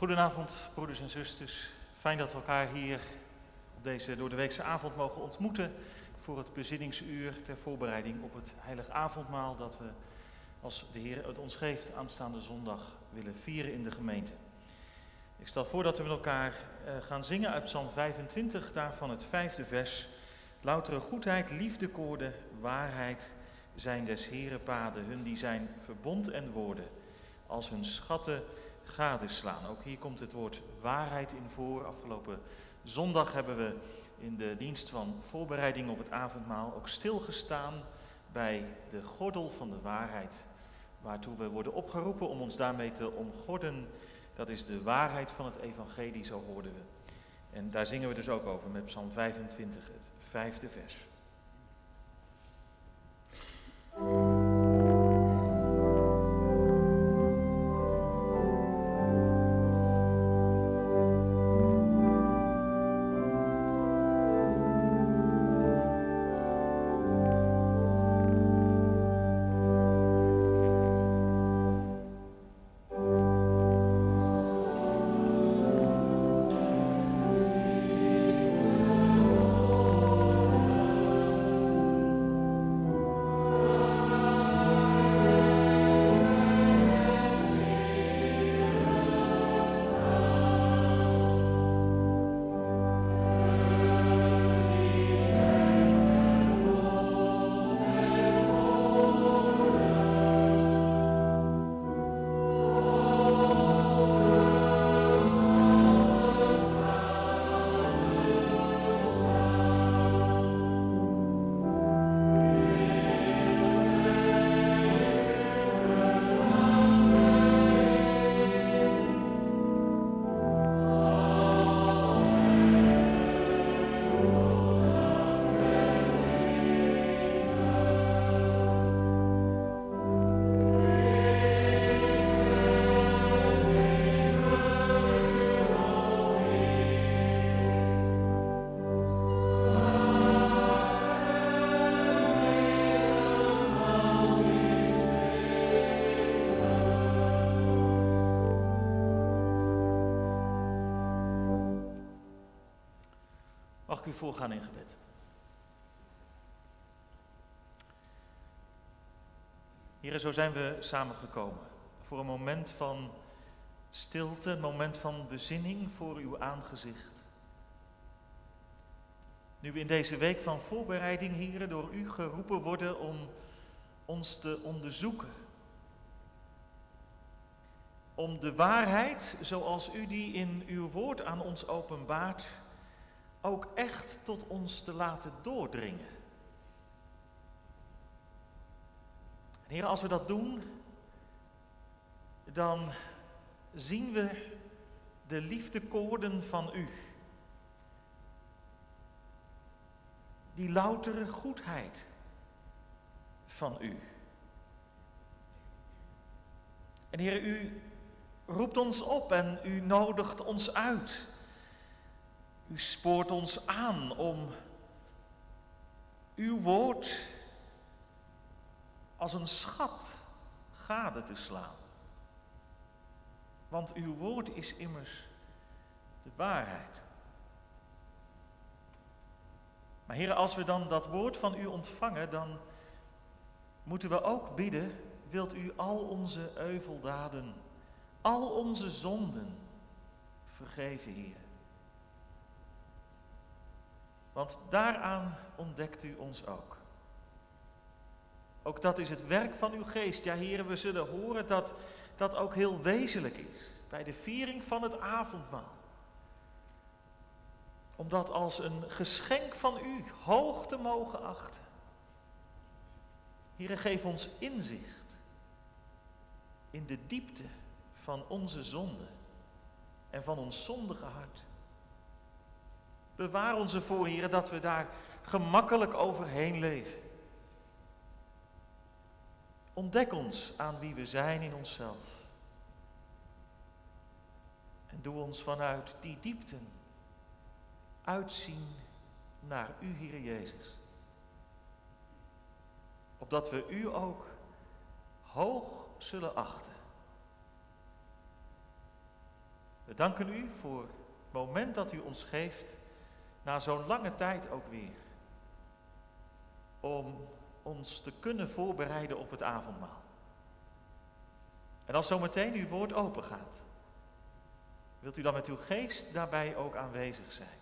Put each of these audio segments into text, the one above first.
Goedenavond, broeders en zusters. Fijn dat we elkaar hier op deze doordeweekse avond mogen ontmoeten voor het bezinningsuur ter voorbereiding op het heilig avondmaal dat we, als de Heer het ons geeft, aanstaande zondag willen vieren in de gemeente. Ik stel voor dat we met elkaar gaan zingen uit Psalm 25, daarvan het 5e vers. Loutere goedheid, liefdekoorden, waarheid zijn des Heeren paden, hun die zijn verbond en woorden, als hun schatten gadeslaan. Ook hier komt het woord waarheid in voor. Afgelopen zondag hebben we in de dienst van voorbereiding op het avondmaal ook stilgestaan bij de gordel van de waarheid, waartoe we worden opgeroepen om ons daarmee te omgorden. Dat is de waarheid van het evangelie, zo hoorden we. En daar zingen we dus ook over met Psalm 25, het 5e vers. Mag ik u voorgaan in gebed? Heren, zo zijn we samengekomen voor een moment van stilte, een moment van bezinning voor uw aangezicht. Nu we in deze week van voorbereiding, heren, door u geroepen worden om ons te onderzoeken. Om de waarheid, zoals u die in uw woord aan ons openbaart, ook echt tot ons te laten doordringen. En Heer, als we dat doen, dan zien we de liefdekoorden van u. Die loutere goedheid van u. En Heer, u roept ons op en u nodigt ons uit. U spoort ons aan om uw woord als een schat gade te slaan. Want uw woord is immers de waarheid. Maar Heer, als we dan dat woord van u ontvangen, dan moeten we ook bidden, wilt u al onze euveldaden, al onze zonden vergeven, Heer. Want daaraan ontdekt u ons ook. Ook dat is het werk van uw geest. Ja, Heer, we zullen horen dat dat ook heel wezenlijk is bij de viering van het avondmaal. Om dat als een geschenk van u hoog te mogen achten. Heer, geef ons inzicht in de diepte van onze zonde en van ons zondige hart. Bewaar ons ervoor, Heer, dat we daar gemakkelijk overheen leven. Ontdek ons aan wie we zijn in onszelf. En doe ons vanuit die diepten uitzien naar u, Heer Jezus. Opdat we u ook hoog zullen achten. We danken u voor het moment dat u ons geeft, na zo'n lange tijd ook weer, om ons te kunnen voorbereiden op het avondmaal. En als zometeen uw woord open gaat, wilt u dan met uw geest daarbij ook aanwezig zijn?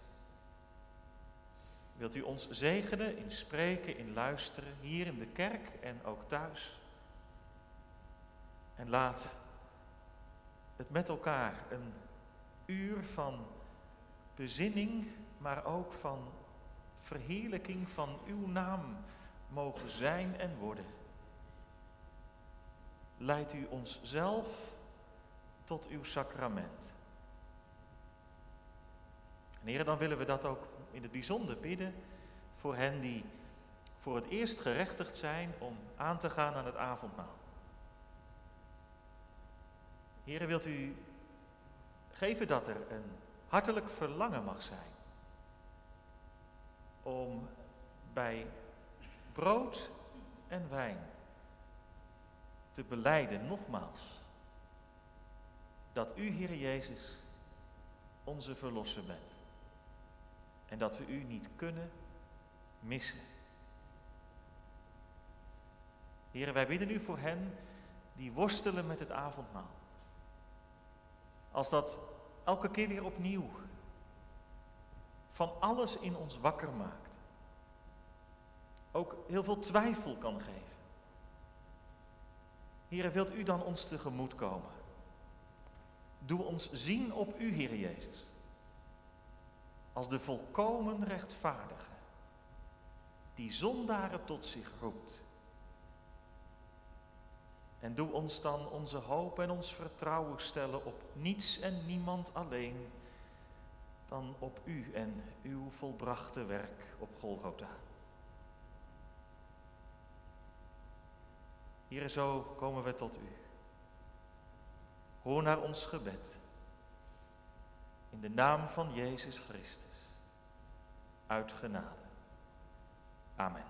Wilt u ons zegenen in spreken, in luisteren, hier in de kerk en ook thuis? En laat het met elkaar een uur van bezinning, maar ook van verheerlijking van uw naam mogen zijn en worden. Leidt u ons zelf tot uw sacrament. En Heer, dan willen we dat ook in het bijzonder bidden voor hen die voor het eerst gerechtigd zijn om aan te gaan aan het avondmaal. Heer, wilt u geven dat er een hartelijk verlangen mag zijn om bij brood en wijn te belijden, nogmaals, dat u, Heer Jezus, onze verlosser bent. En dat we u niet kunnen missen. Heer, wij bidden u voor hen die worstelen met het avondmaal. Als dat elke keer weer opnieuw van alles in ons wakker maakt. Ook heel veel twijfel kan geven. Heer, wilt u dan ons tegemoet komen? Doe ons zien op u, Heer Jezus. Als de volkomen rechtvaardige, die zondaren tot zich roept. En doe ons dan onze hoop en ons vertrouwen stellen op niets en niemand alleen dan op u en uw volbrachte werk op Golgotha. Heere, zo komen we tot u. Hoor naar ons gebed. In de naam van Jezus Christus. Uit genade. Amen.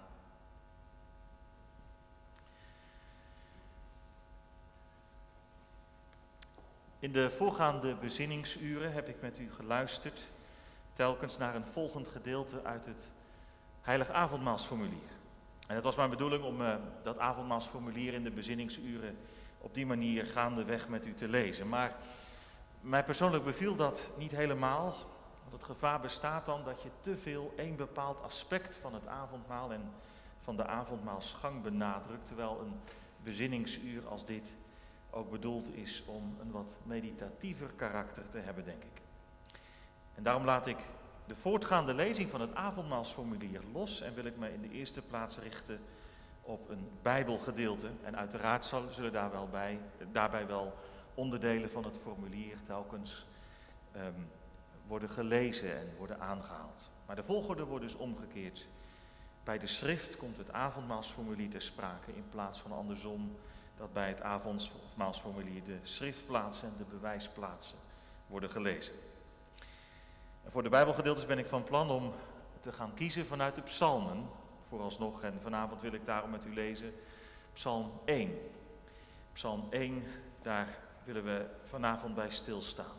In de voorgaande bezinningsuren heb ik met u geluisterd, telkens naar een volgend gedeelte uit het Heilig Avondmaalsformulier. En het was mijn bedoeling om dat avondmaalsformulier in de bezinningsuren op die manier gaandeweg met u te lezen. Maar mij persoonlijk beviel dat niet helemaal, want het gevaar bestaat dan dat je te veel één bepaald aspect van het avondmaal en van de avondmaalsgang benadrukt, terwijl een bezinningsuur als dit ook bedoeld is om een wat meditatiever karakter te hebben, denk ik. En daarom laat ik de voortgaande lezing van het avondmaalsformulier los en wil ik me in de eerste plaats richten op een Bijbelgedeelte. En uiteraard zullen daarbij wel onderdelen van het formulier telkens worden gelezen en worden aangehaald. Maar de volgorde wordt dus omgekeerd. Bij de schrift komt het avondmaalsformulier ter sprake in plaats van andersom dat bij het avondmaalsformulier de schriftplaatsen en de bewijsplaatsen worden gelezen. En voor de Bijbelgedeeltes ben ik van plan om te gaan kiezen vanuit de psalmen, vooralsnog, en vanavond wil ik daarom met u lezen Psalm 1. Psalm 1, daar willen we vanavond bij stilstaan.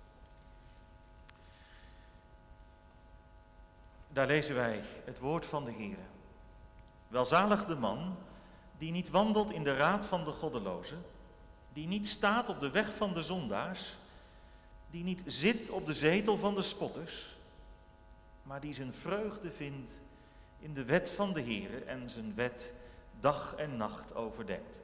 Daar lezen wij het woord van de Heere. Welzalig de man die niet wandelt in de raad van de goddelozen, die niet staat op de weg van de zondaars, die niet zit op de zetel van de spotters, maar die zijn vreugde vindt in de wet van de Heere en zijn wet dag en nacht overdenkt.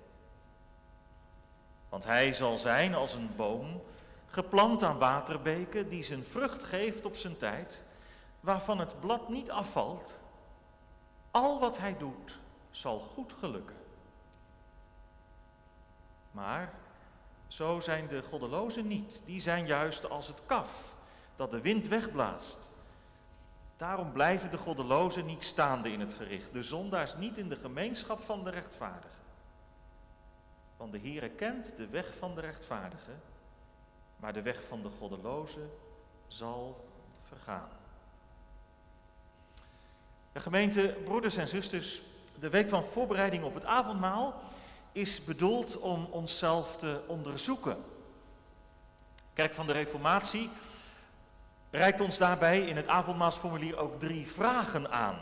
Want hij zal zijn als een boom, geplant aan waterbeken, die zijn vrucht geeft op zijn tijd, waarvan het blad niet afvalt. Al wat hij doet, zal goed gelukken. Maar zo zijn de goddelozen niet. Die zijn juist als het kaf dat de wind wegblaast. Daarom blijven de goddelozen niet staande in het gericht, de zondaars niet in de gemeenschap van de rechtvaardigen. Want de Heere kent de weg van de rechtvaardigen, maar de weg van de goddelozen zal vergaan. De gemeente, broeders en zusters, de week van voorbereiding op het avondmaal is bedoeld om onszelf te onderzoeken. Kerk van de Reformatie reikt ons daarbij in het avondmaalsformulier ook 3 vragen aan.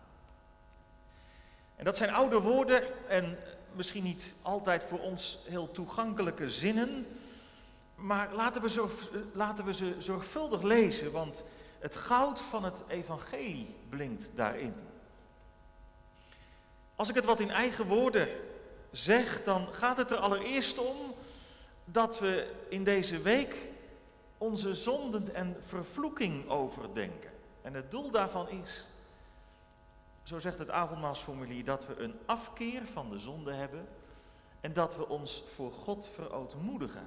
En dat zijn oude woorden en misschien niet altijd voor ons heel toegankelijke zinnen, maar laten we ze zorgvuldig lezen, want het goud van het evangelie blinkt daarin. Als ik het wat in eigen woorden zeg, dan gaat het er allereerst om dat we in deze week onze zonden en vervloeking overdenken. En het doel daarvan is, zo zegt het avondmaalsformulier, dat we een afkeer van de zonde hebben en dat we ons voor God verootmoedigen.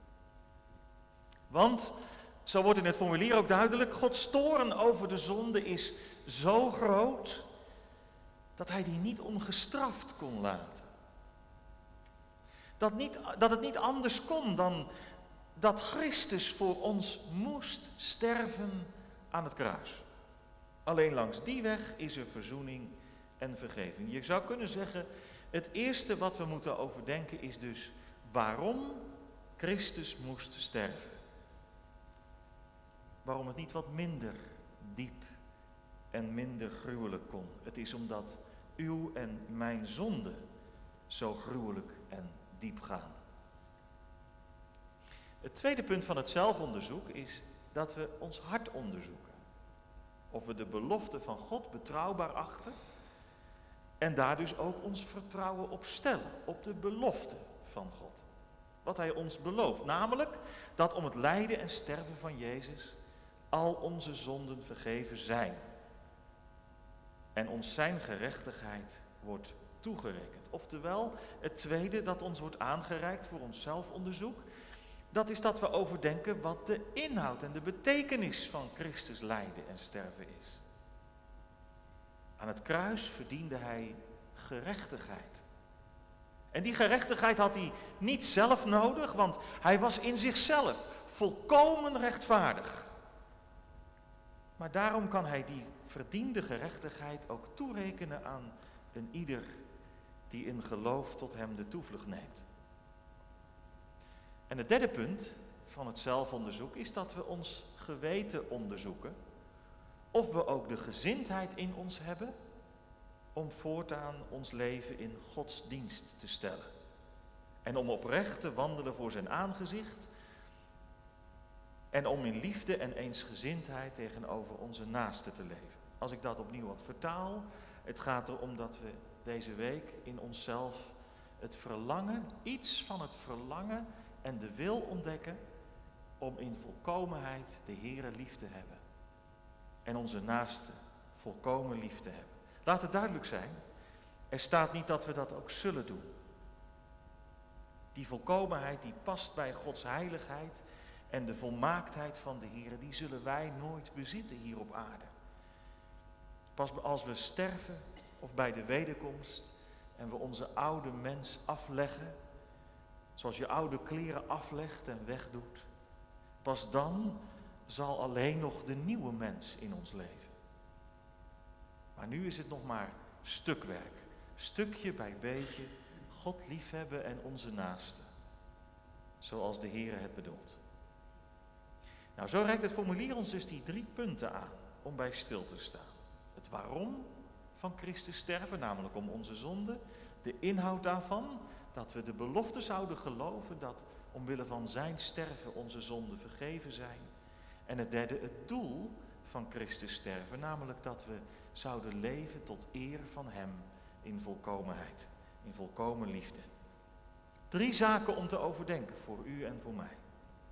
Want, zo wordt in het formulier ook duidelijk, Gods toorn over de zonde is zo groot dat hij die niet ongestraft kon laten. Dat het niet anders kon dan dat Christus voor ons moest sterven aan het kruis. Alleen langs die weg is er verzoening en vergeving. Je zou kunnen zeggen, het eerste wat we moeten overdenken is dus waarom Christus moest sterven. Waarom het niet wat minder diep en minder gruwelijk kon. Het is omdat uw en mijn zonden zo gruwelijk en diep gaan. Het tweede punt van het zelfonderzoek is dat we ons hart onderzoeken. Of we de belofte van God betrouwbaar achten en daar dus ook ons vertrouwen op stellen, op de belofte van God. Wat hij ons belooft, namelijk dat om het lijden en sterven van Jezus al onze zonden vergeven zijn. En ons zijn gerechtigheid wordt toegerekend. Oftewel, het tweede dat ons wordt aangereikt voor ons zelfonderzoek, dat is dat we overdenken wat de inhoud en de betekenis van Christus lijden en sterven is. Aan het kruis verdiende hij gerechtigheid. En die gerechtigheid had hij niet zelf nodig, want hij was in zichzelf volkomen rechtvaardig. Maar daarom kan hij die verdiende gerechtigheid ook toerekenen aan een ieder die in geloof tot hem de toevlucht neemt. En het derde punt van het zelfonderzoek is dat we ons geweten onderzoeken of we ook de gezindheid in ons hebben om voortaan ons leven in Gods dienst te stellen. En om oprecht te wandelen voor zijn aangezicht en om in liefde en eensgezindheid tegenover onze naasten te leven. Als ik dat opnieuw wat vertaal, het gaat erom dat we deze week in onszelf het verlangen, iets van het verlangen en de wil ontdekken om in volkomenheid de Heere lief te hebben. En onze naasten volkomen lief te hebben. Laat het duidelijk zijn, er staat niet dat we dat ook zullen doen. Die volkomenheid die past bij Gods heiligheid en de volmaaktheid van de Heere, die zullen wij nooit bezitten hier op aarde. Pas als we sterven of bij de wederkomst en we onze oude mens afleggen, zoals je oude kleren aflegt en wegdoet, pas dan zal alleen nog de nieuwe mens in ons leven. Maar nu is het nog maar stukwerk, stukje bij beetje, God liefhebben en onze naasten, zoals de Heere het bedoelt. Nou, zo reikt het formulier ons dus die 3 punten aan om bij stil te staan. Het waarom van Christus sterven, namelijk om onze zonde, de inhoud daarvan, dat we de belofte zouden geloven dat omwille van zijn sterven onze zonden vergeven zijn. En het derde, het doel van Christus sterven, namelijk dat we zouden leven tot eer van hem in volkomenheid, in volkomen liefde. 3 zaken om te overdenken voor u en voor mij.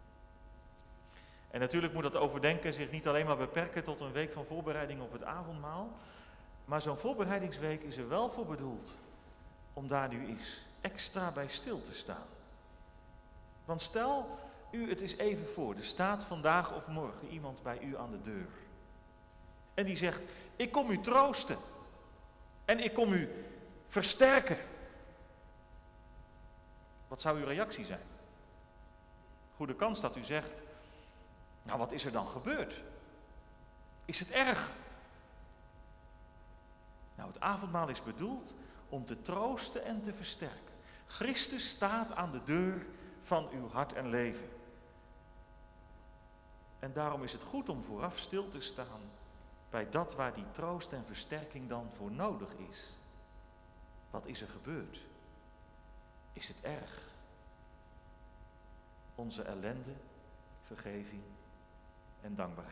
En natuurlijk moet dat overdenken zich niet alleen maar beperken tot een week van voorbereiding op het avondmaal, maar zo'n voorbereidingsweek is er wel voor bedoeld om daar nu eens extra bij stil te staan. Want stel u het eens even voor, er staat vandaag of morgen iemand bij u aan de deur. En die zegt, ik kom u troosten en ik kom u versterken. Wat zou uw reactie zijn? Goede kans dat u zegt, nou wat is er dan gebeurd? Is het erg? Nou, het avondmaal is bedoeld om te troosten en te versterken. Christus staat aan de deur van uw hart en leven. En daarom is het goed om vooraf stil te staan bij dat waar die troost en versterking dan voor nodig is. Wat is er gebeurd? Is het erg? Onze ellende, vergeving en dankbaarheid.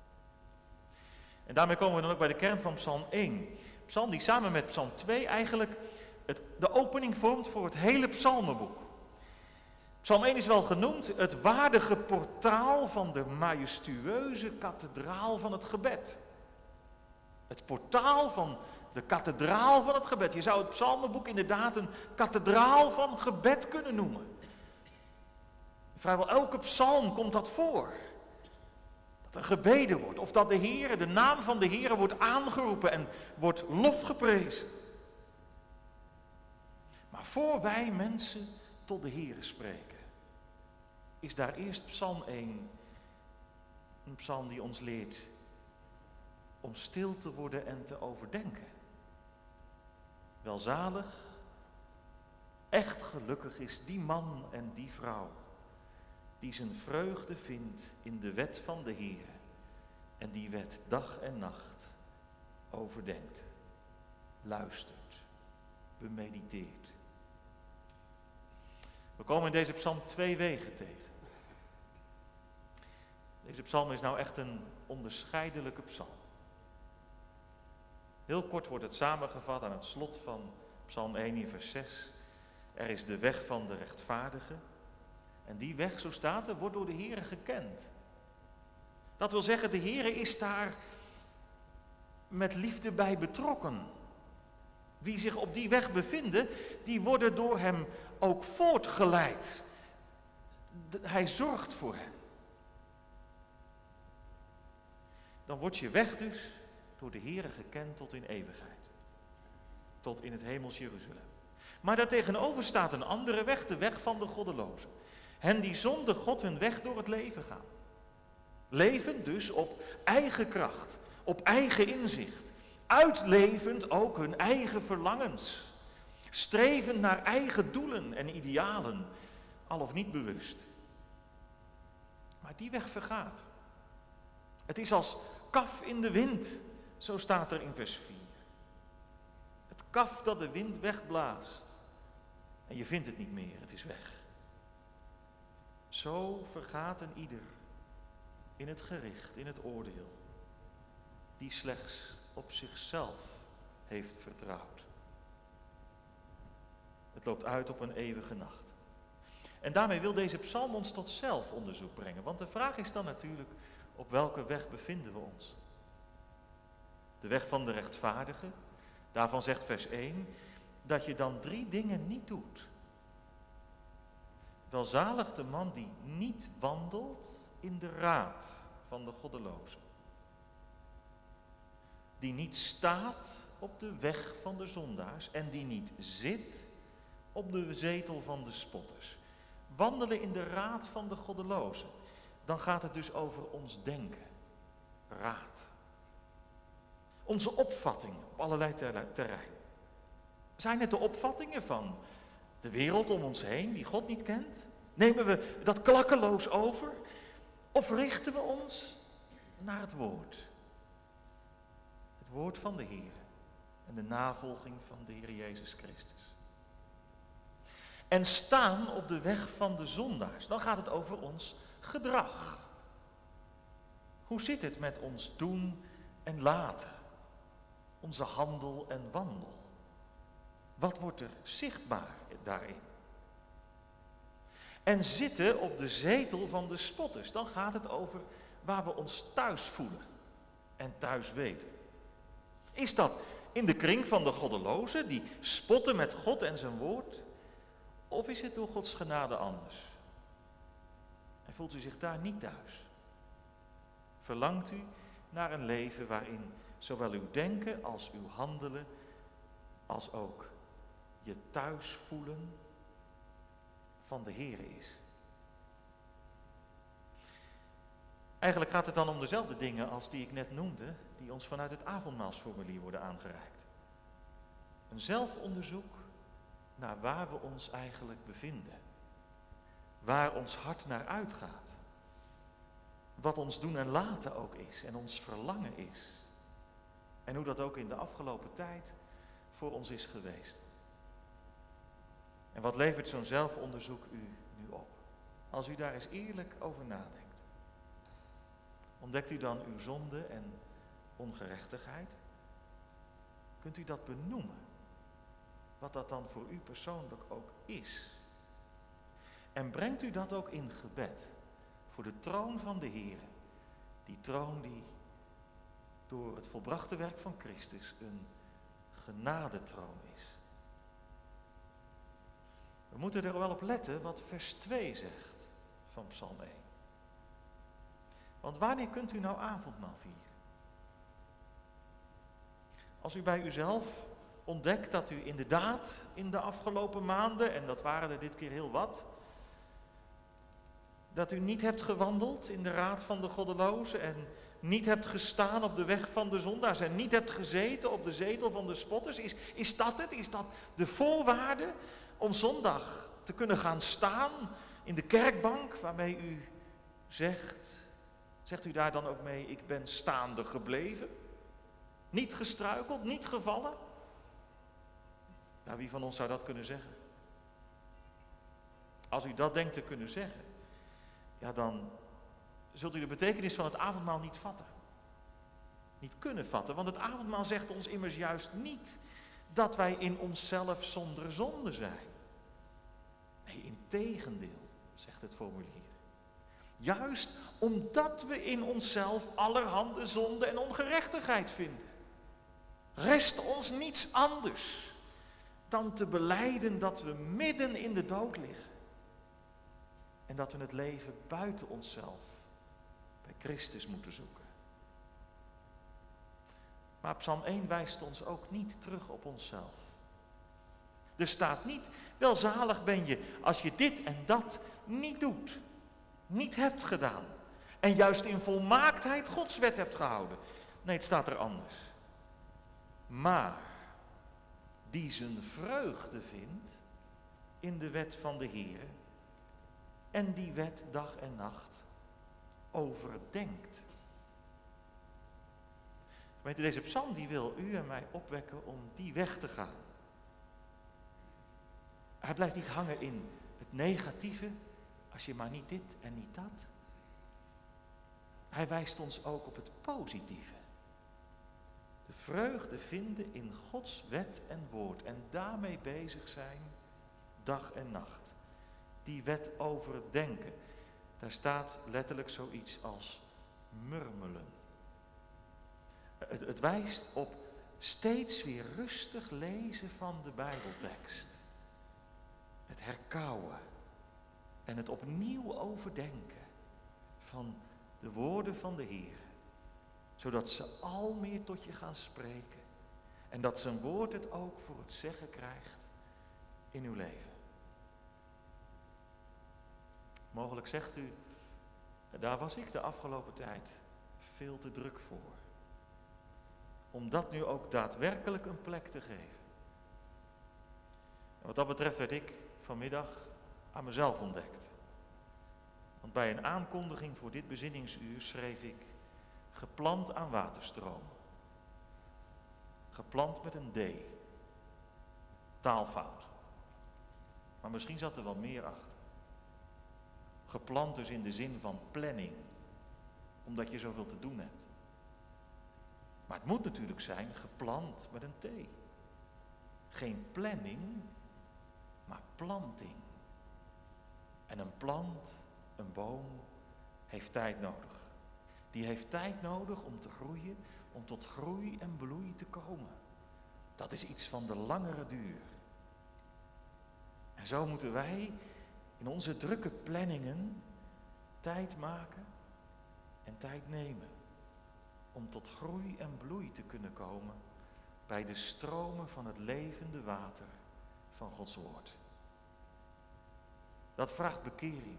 En daarmee komen we dan ook bij de kern van Psalm 1. Psalm die samen met Psalm 2 eigenlijk de opening vormt voor het hele psalmenboek. Psalm 1 is wel genoemd het waardige portaal van de majestueuze kathedraal van het gebed. Het portaal van de kathedraal van het gebed. Je zou het psalmenboek inderdaad een kathedraal van gebed kunnen noemen. Vrijwel elke psalm komt dat voor. Dat er gebeden wordt of dat de naam van de Heere wordt aangeroepen en wordt lofgeprezen. Maar voor wij mensen tot de Heere spreken, is daar eerst Psalm 1, een psalm die ons leert om stil te worden en te overdenken. Welzalig, echt gelukkig is die man en die vrouw die zijn vreugde vindt in de wet van de Heere en die wet dag en nacht overdenkt, luistert, bemediteert. We komen in deze psalm 2 wegen tegen. Deze psalm is nou echt een onderscheidelijke psalm. Heel kort wordt het samengevat aan het slot van psalm 1 in vers 6. Er is de weg van de rechtvaardige. En die weg, zo staat er, wordt door de Heere gekend. Dat wil zeggen, de Heere is daar met liefde bij betrokken. Wie zich op die weg bevinden, die worden door hem ook voortgeleid. Hij zorgt voor hen. Dan wordt je weg dus door de Heere gekend tot in eeuwigheid. Tot in het hemels Jeruzalem. Maar daartegenover staat een andere weg, de weg van de goddelozen. Hen die zonder God hun weg door het leven gaan. Leven dus op eigen kracht, op eigen inzicht. Uitlevend ook hun eigen verlangens. Streven naar eigen doelen en idealen, al of niet bewust. Maar die weg vergaat. Het is als kaf in de wind, zo staat er in vers 4. Het kaf dat de wind wegblaast. En je vindt het niet meer, het is weg. Zo vergaat een ieder in het gericht, in het oordeel, die slechts op zichzelf heeft vertrouwd. Het loopt uit op een eeuwige nacht. En daarmee wil deze psalm ons tot zelfonderzoek brengen. Want de vraag is dan natuurlijk, op welke weg bevinden we ons? De weg van de rechtvaardige, daarvan zegt vers 1, dat je dan 3 dingen niet doet. Welzalig de man die niet wandelt in de raad van de goddelozen. Die niet staat op de weg van de zondaars en die niet zit op de zetel van de spotters. Wandelen in de raad van de goddelozen. Dan gaat het dus over ons denken. Raad. Onze opvattingen op allerlei terreinen. Zijn het de opvattingen van de wereld om ons heen die God niet kent? Nemen we dat klakkeloos over? Of richten we ons naar het woord? Het woord van de Heer en de navolging van de Heer Jezus Christus. En staan op de weg van de zondaars. Dan gaat het over ons gedrag. Hoe zit het met ons doen en laten? Onze handel en wandel. Wat wordt er zichtbaar daarin? En zitten op de zetel van de spotters. Dan gaat het over waar we ons thuis voelen en thuis weten. Is dat in de kring van de goddelozen die spotten met God en zijn woord? Of is het door Gods genade anders? En voelt u zich daar niet thuis? Verlangt u naar een leven waarin zowel uw denken als uw handelen, als ook je thuis voelen van de Heere is? Eigenlijk gaat het dan om dezelfde dingen als die ik net noemde, die ons vanuit het avondmaalsformulier worden aangereikt. Een zelfonderzoek naar waar we ons eigenlijk bevinden. Waar ons hart naar uitgaat. wat ons doen en laten ook is en ons verlangen is. En hoe dat ook in de afgelopen tijd voor ons is geweest. En wat levert zo'n zelfonderzoek u nu op? Als u daar eens eerlijk over nadenkt. Ontdekt u dan uw zonde en ongerechtigheid? Kunt u dat benoemen? Wat dat dan voor u persoonlijk ook is? En brengt u dat ook in gebed voor de troon van de Heer. Die troon die door het volbrachte werk van Christus een genadetroon is. We moeten er wel op letten wat vers 2 zegt van Psalm 1. Want wanneer kunt u nou avondmaal vieren? Als u bij uzelf ontdekt dat u inderdaad in de afgelopen maanden, en dat waren er dit keer heel wat, dat u niet hebt gewandeld in de raad van de goddelozen en niet hebt gestaan op de weg van de zondaars en niet hebt gezeten op de zetel van de spotters. Is dat het? Is dat de voorwaarde om zondag te kunnen gaan staan in de kerkbank waarmee u zegt u daar dan ook mee, ik ben staande gebleven? Niet gestruikeld, niet gevallen? Nou, wie van ons zou dat kunnen zeggen? Als u dat denkt te kunnen zeggen, ja, dan zult u de betekenis van het avondmaal niet vatten. Niet kunnen vatten, want het avondmaal zegt ons immers juist niet dat wij in onszelf zonder zonde zijn. Nee, integendeel, zegt het formulier. Juist omdat we in onszelf allerhande zonde en ongerechtigheid vinden. Rest ons niets anders dan te belijden dat we midden in de dood liggen. En dat we het leven buiten onszelf bij Christus moeten zoeken. Maar Psalm 1 wijst ons ook niet terug op onszelf. Er staat niet, welzalig ben je als je dit en dat niet doet. Niet hebt gedaan. En juist in volmaaktheid Gods wet hebt gehouden. Nee, het staat er anders. Maar die zijn vreugde vindt in de wet van de Heer en die wet dag en nacht overdenkt. Gemeente, deze psalm die wil u en mij opwekken om die weg te gaan. Hij blijft niet hangen in het negatieve, als je maar niet dit en niet dat. Hij wijst ons ook op het positieve. De vreugde vinden in Gods wet en woord en daarmee bezig zijn dag en nacht. Die wet overdenken. Daar staat letterlijk zoiets als murmelen. Het wijst op steeds weer rustig lezen van de Bijbeltekst. Het herkauwen en het opnieuw overdenken van de woorden van de Heer. Zodat ze al meer tot je gaan spreken. En dat zijn woord het ook voor het zeggen krijgt in uw leven. Mogelijk zegt u, daar was ik de afgelopen tijd veel te druk voor. Om dat nu ook daadwerkelijk een plek te geven. En wat dat betreft werd ik vanmiddag aan mezelf ontdekt. Want bij een aankondiging voor dit bezinningsuur schreef ik geplant aan waterstromen. Geplant met een D. Taalfout. Maar misschien zat er wel meer achter. Geplant dus in de zin van planning. Omdat je zoveel te doen hebt. Maar het moet natuurlijk zijn geplant met een T. Geen planning, maar planting. En een plant, een boom, heeft tijd nodig. Die heeft tijd nodig om te groeien, om tot groei en bloei te komen. Dat is iets van de langere duur. En zo moeten wij in onze drukke planningen tijd maken en tijd nemen. Om tot groei en bloei te kunnen komen bij de stromen van het levende water van Gods woord. Dat vraagt bekering.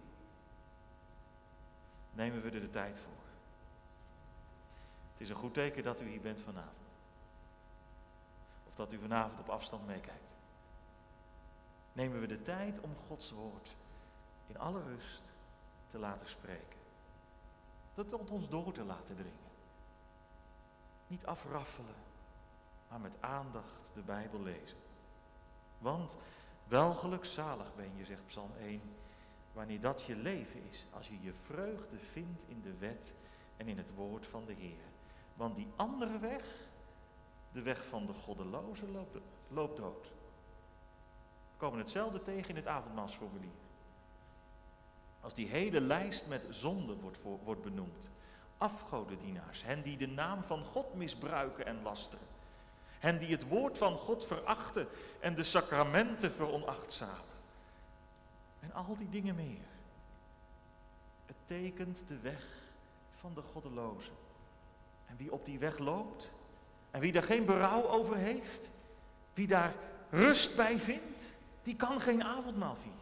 Nemen we er de tijd voor. Het is een goed teken dat u hier bent vanavond. Of dat u vanavond op afstand meekijkt. Nemen we de tijd om Gods woord in alle rust te laten spreken. het tot ons door te laten dringen. Niet afraffelen, maar met aandacht de Bijbel lezen. Want welgelukzalig ben je, zegt Psalm 1, wanneer dat je leven is, als je je vreugde vindt in de wet en in het woord van de Heer. Want die andere weg, de weg van de goddeloze, loopt dood. We komen hetzelfde tegen in het avondmaalsformulier. Als die hele lijst met zonden wordt benoemd. Afgodendienaars, hen die de naam van God misbruiken en lasteren. Hen die het woord van God verachten en de sacramenten veronachtzamen. En al die dingen meer. Het tekent de weg van de goddeloze. En wie op die weg loopt, en wie daar geen berouw over heeft, wie daar rust bij vindt, die kan geen avondmaal vieren.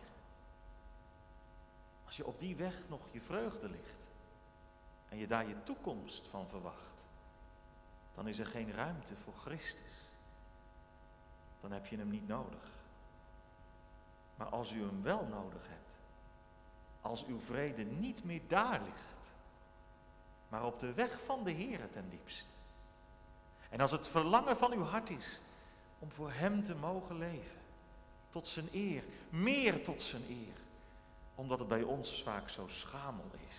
Als je op die weg nog je vreugde ligt en je daar je toekomst van verwacht, dan is er geen ruimte voor Christus. Dan heb je hem niet nodig. Maar als u hem wel nodig hebt, als uw vrede niet meer daar ligt, maar op de weg van de Heere ten diepste, en als het verlangen van uw hart is om voor hem te mogen leven, tot zijn eer, meer tot zijn eer, omdat het bij ons vaak zo schamel is.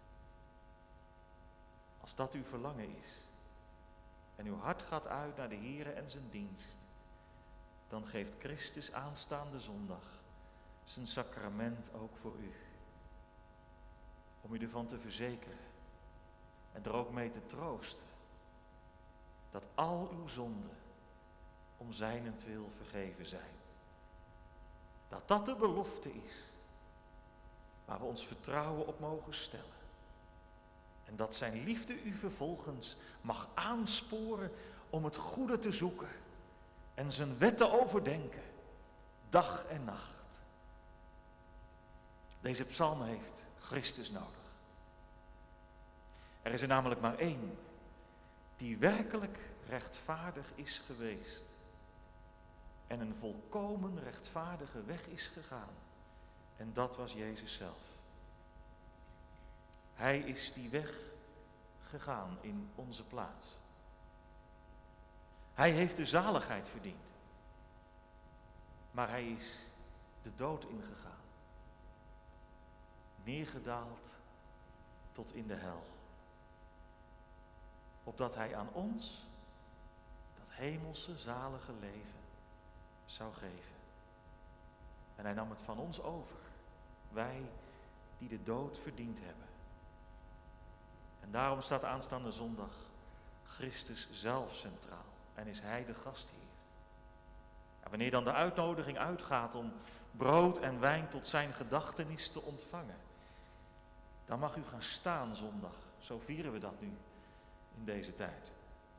Als dat uw verlangen is en uw hart gaat uit naar de Heere en zijn dienst, dan geeft Christus aanstaande zondag zijn sacrament ook voor u. Om u ervan te verzekeren en er ook mee te troosten dat al uw zonden om zijnentwil vergeven zijn. Dat dat de belofte is waar we ons vertrouwen op mogen stellen. En dat zijn liefde u vervolgens mag aansporen om het goede te zoeken en zijn wet te overdenken, dag en nacht. Deze psalm heeft Christus nodig. Er is er namelijk maar één die werkelijk rechtvaardig is geweest en een volkomen rechtvaardige weg is gegaan. En dat was Jezus zelf. Hij is die weg gegaan in onze plaats. Hij heeft de zaligheid verdiend. Maar hij is de dood ingegaan. Neergedaald tot in de hel. Opdat hij aan ons dat hemelse zalige leven zou geven. En hij nam het van ons over. Wij die de dood verdiend hebben. En daarom staat aanstaande zondag Christus zelf centraal. En is hij de gastheer. En wanneer dan de uitnodiging uitgaat om brood en wijn tot zijn gedachtenis te ontvangen, dan mag u gaan staan zondag. Zo vieren we dat nu in deze tijd.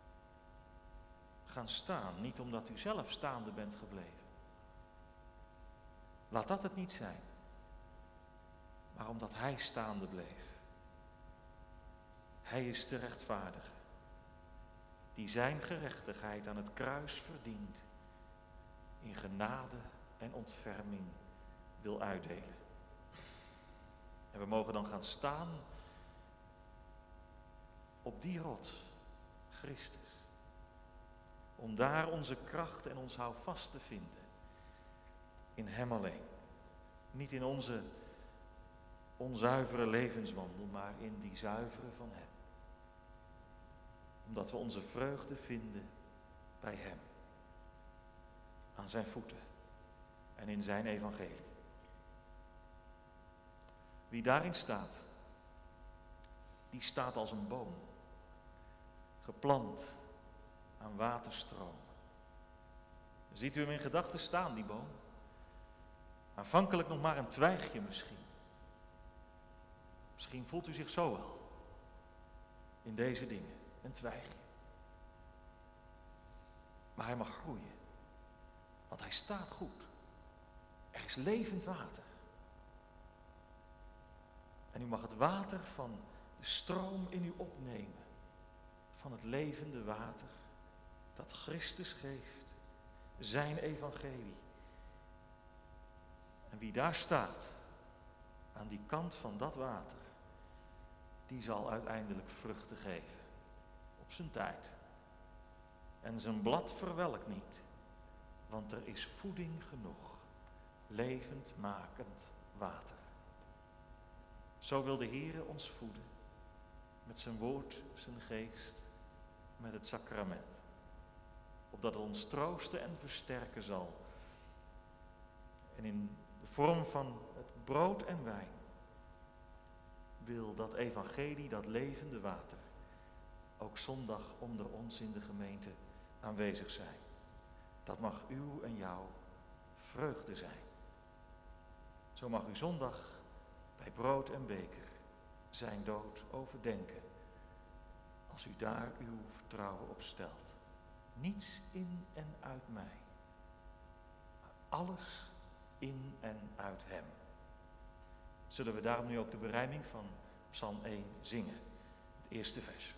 Gaan staan, niet omdat u zelf staande bent gebleven. Laat dat het niet zijn. Maar omdat hij staande bleef. Hij is de rechtvaardige. Die zijn gerechtigheid aan het kruis verdient. In genade en ontferming wil uitdelen. En we mogen dan gaan staan op die rots, Christus. Om daar onze kracht en ons houvast te vinden. In hem alleen. Niet in onze onzuivere levenswandel, maar in die zuivere van hem. Omdat we onze vreugde vinden bij hem. Aan zijn voeten en in zijn evangelie. Wie daarin staat, die staat als een boom. Geplant aan waterstromen. Ziet u hem in gedachten staan, die boom? Aanvankelijk nog maar een twijgje misschien. Misschien voelt u zich zo wel. In deze dingen, een twijgje. Maar hij mag groeien. Want hij staat goed. Er is levend water. En u mag het water van de stroom in u opnemen. Van het levende water dat Christus geeft. Zijn evangelie. En wie daar staat, aan die kant van dat water, die zal uiteindelijk vruchten geven. Op zijn tijd. En zijn blad verwelkt niet, want er is voeding genoeg. Levendmakend water. Zo wil de Heere ons voeden. Met zijn woord, zijn geest, met het sacrament. Opdat het ons troosten en versterken zal. En in de vorm van het brood en wijn wil dat evangelie, dat levende water, ook zondag onder ons in de gemeente aanwezig zijn. Dat mag uw en jouw vreugde zijn. Zo mag u zondag bij brood en beker zijn dood overdenken, als u daar uw vertrouwen op stelt. Niets in en uit mij, maar alles in en uit hem. Zullen we daarom nu ook de berijming van Psalm 1 zingen, het eerste vers.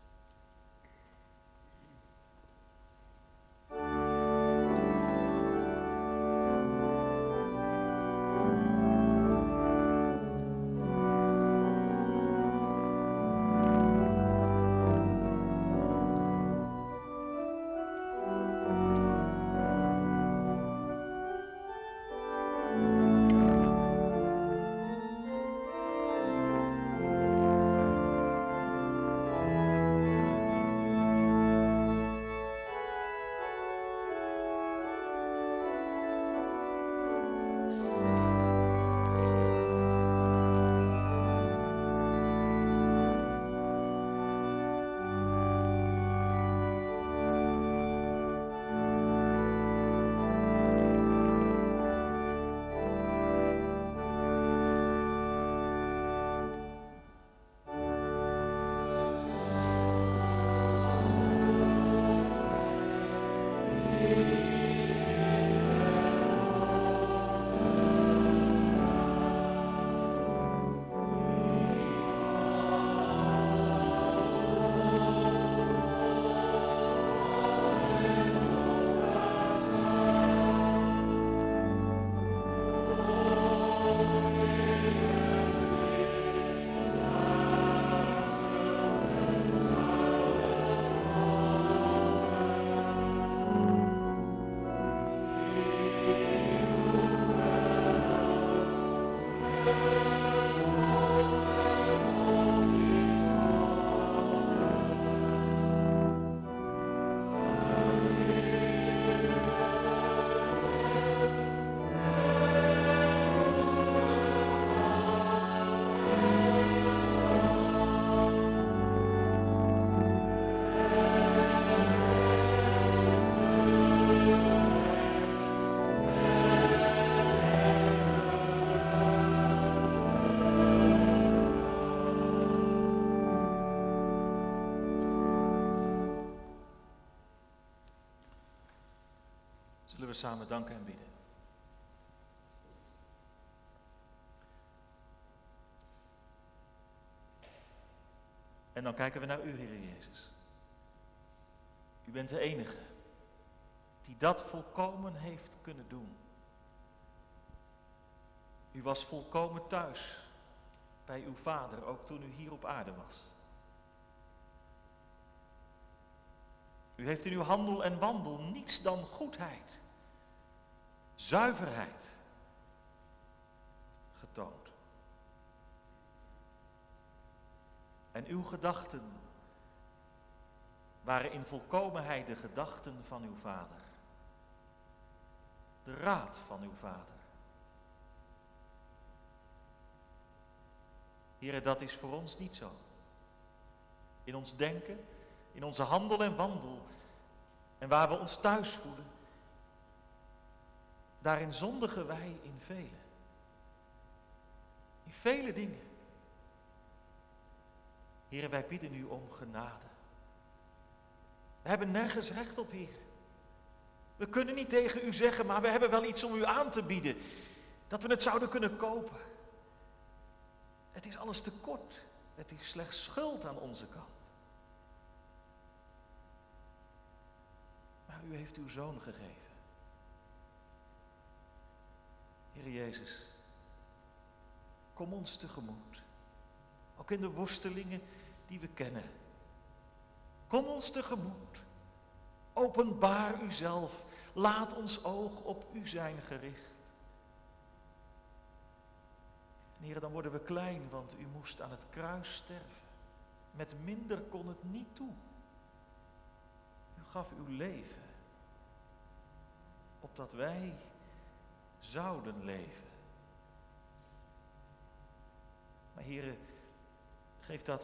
Zullen we samen danken en bidden. En dan kijken we naar u, Heer Jezus. U bent de enige die dat volkomen heeft kunnen doen. U was volkomen thuis bij uw Vader, ook toen u hier op aarde was. U heeft in uw handel en wandel niets dan goedheid, zuiverheid getoond. En uw gedachten waren in volkomenheid de gedachten van uw Vader. De raad van uw Vader. Heere, dat is voor ons niet zo. In ons denken, in onze handel en wandel en waar we ons thuis voelen, daarin zondigen wij in vele. In vele dingen. Heere, wij bidden u om genade. We hebben nergens recht op, Heer. We kunnen niet tegen u zeggen, maar we hebben wel iets om u aan te bieden. Dat we het zouden kunnen kopen. Het is alles te kort. Het is slechts schuld aan onze kant. Maar u heeft uw Zoon gegeven. Heer Jezus, kom ons tegemoet. ook in de worstelingen die we kennen. Kom ons tegemoet. Openbaar uzelf. Laat ons oog op u zijn gericht. En Heer, dan worden we klein, want u moest aan het kruis sterven. Met minder kon het niet toe. U gaf uw leven, opdat wij zouden leven. Maar Heer, geef dat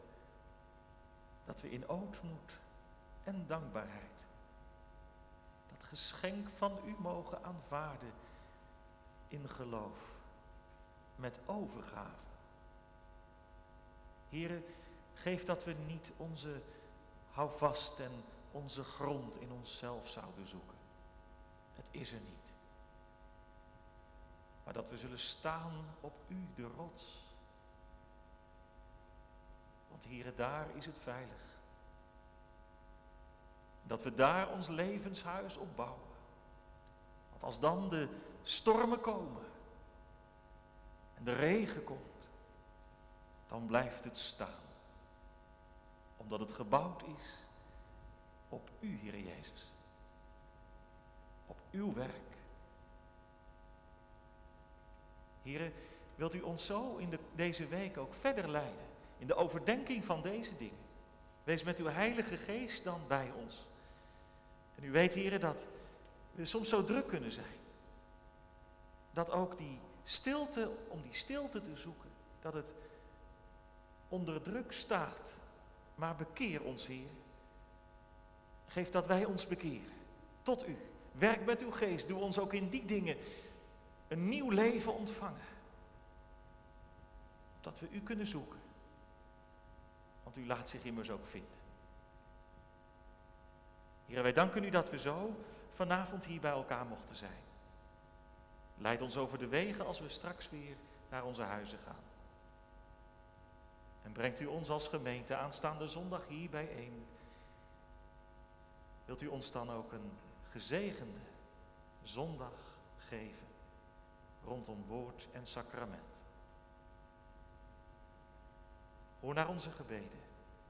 we in ootmoed en dankbaarheid dat geschenk van u mogen aanvaarden in geloof, met overgave. Heere, geef dat we niet onze houvast en onze grond in onszelf zouden zoeken. Het is er niet. Maar dat we zullen staan op u, de rots. Want Heere, daar is het veilig. Dat we daar ons levenshuis opbouwen. Want als dan de stormen komen en de regen komt, dan blijft het staan. Omdat het gebouwd is op u, Heer Jezus. Op uw werk. Heere, wilt u ons zo in deze week ook verder leiden, in de overdenking van deze dingen. Wees met uw Heilige Geest dan bij ons. En u weet, Heere, dat we soms zo druk kunnen zijn. Dat ook die stilte, om die stilte te zoeken, dat het onder druk staat. Maar bekeer ons, Heer. Geef dat wij ons bekeren. Tot u. Werk met uw geest. Doe ons ook in die dingen een nieuw leven ontvangen. Dat we u kunnen zoeken. Want u laat zich immers ook vinden. Heer, wij danken u dat we zo vanavond hier bij elkaar mochten zijn. Leid ons over de wegen als we straks weer naar onze huizen gaan. En brengt u ons als gemeente aanstaande zondag hier bijeen. Wilt u ons dan ook een gezegende zondag geven rondom woord en sacrament. Hoor naar onze gebeden.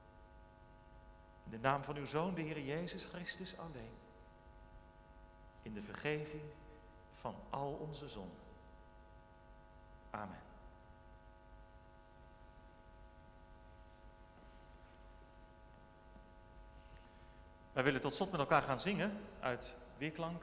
In de naam van uw Zoon, de Heer Jezus Christus alleen. In de vergeving van al onze zonden. Amen. Wij willen tot slot met elkaar gaan zingen uit Weerklank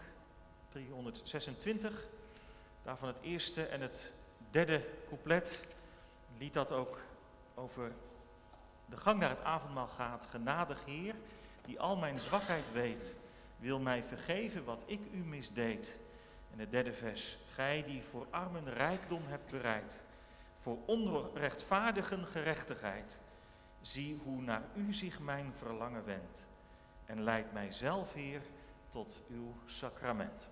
326. Daarvan het eerste en het derde couplet. Een lied dat ook over de gang naar het avondmaal gaat. Genadig Heer, die al mijn zwakheid weet, wil mij vergeven wat ik u misdeed. En het derde vers. Gij die voor armen rijkdom hebt bereid, voor onrechtvaardigen gerechtigheid. Zie hoe naar u zich mijn verlangen wendt. En leid mij zelf, Heer, tot uw sacrament.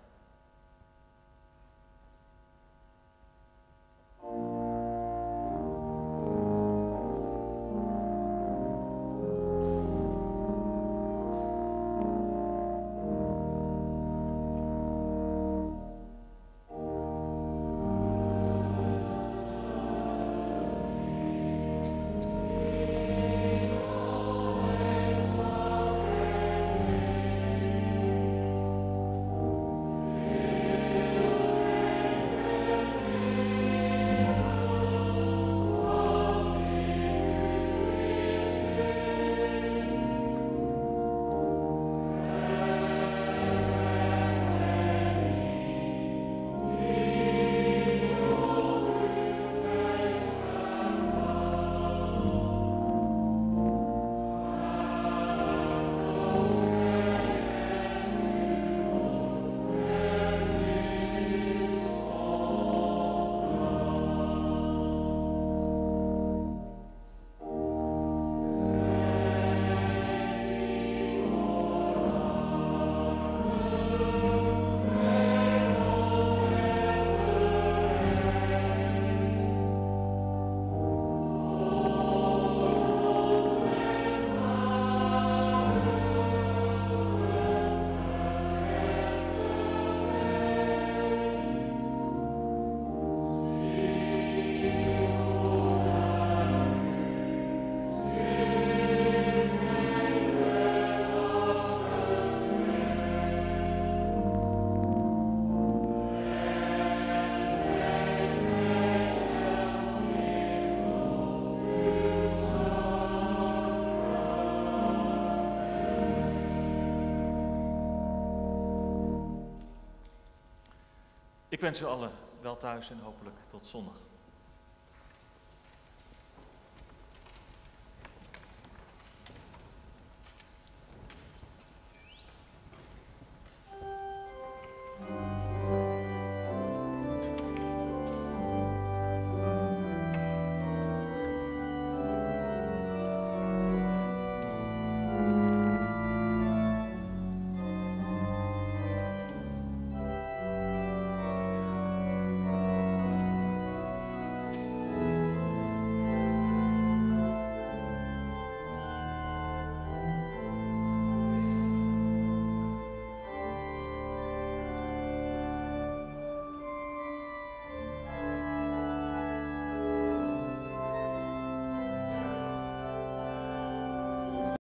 Ik wens u allen wel thuis en hopelijk tot zondag.